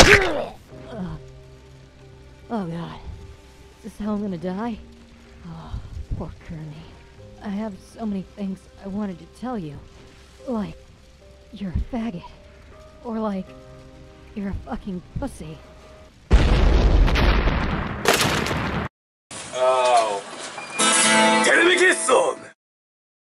Oh god. Is this how I'm gonna die? Oh, poor Kearney. I have so many things I wanted to tell you. Like, you're a faggot. Or like, you're a fucking pussy.